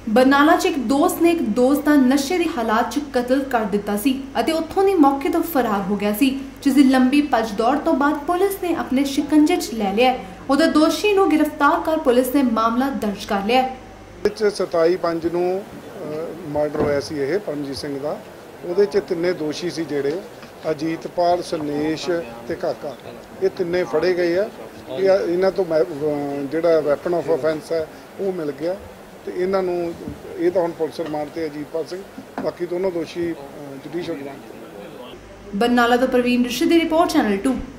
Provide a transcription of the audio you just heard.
ਬਰਨਾਲਾ 'ਚ ਇੱਕ ਦੋਸਤ ਨੇ ਇੱਕ ਦੋਸਤ ਦਾ ਨਸ਼ੇ ਦੀ ਹਾਲਾਤ 'ਚ ਕਤਲ ਕਰ ਦਿੱਤਾ ਸੀ ਅਤੇ ਉੱਥੋਂ ਦੀ ਮੌਕੇ ਤੋਂ ਫਰਾਰ ਹੋ ਗਿਆ ਸੀ, ਜਿਸ ਦੀ ਲੰਬੀ ਭੱਜ ਦੌੜ ਤੋਂ ਬਾਅਦ ਪੁਲਿਸ ਨੇ ਆਪਣੇ ਸ਼ਿਕੰਜੇ 'ਚ ਲੈ ਲਿਆ। ਉਹਦੇ ਦੋਸ਼ੀ ਨੂੰ ਗ੍ਰਿਫਤਾਰ ਕਰ ਪੁਲਿਸ ਨੇ ਮਾਮਲਾ ਦਰਜ ਕਰ ਲਿਆ। 27/5 ਨੂੰ ਮਰਡਰ ਹੋਇਆ ਸੀ ਇਹ ਪਰਮਜੀਤ ਸਿੰਘ ਦਾ। ਉਹਦੇ 'ਚ ਤਿੰਨੇ ਦੋਸ਼ੀ ਸੀ ਜਿਹੜੇ ਅਜੀਤਪਾਲ, ਸਨੇਸ਼ ਤੇ ਕਾਕਾ, ਇਹ ਤਿੰਨੇ ਫੜੇ ਗਏ ਆ। ਇਹਨਾਂ ਤੋਂ ਜਿਹੜਾ ਵੈਪਨ ਆਫ ਆਫੈਂਸ ਹੈ ਉਹ ਮਿਲ ਗਿਆ ਤੇ ਇਹਨਾਂ ਨੂੰ ਇਹ ਤਾਂ ਹੁਣ ਪੁਲਿਸ ਰਿਮਾਂਡ ਤੇ ਅਜੀਤਪਾਲ ਸਿੰਘ, ਬਾਕੀ ਦੋਨੋਂ ਦੋਸ਼ੀ ਜੁਡੀਸ਼ੀਅਲ ਰਿਮਾਂਡ ਤੇ। ਬਰਨਾਲਾ ਤੋਂ ਪ੍ਰਵੀਨ ਰਿਸ਼ੀ ਦੀ ਰਿਪੋਰਟ, ਚੈਨਲ 2।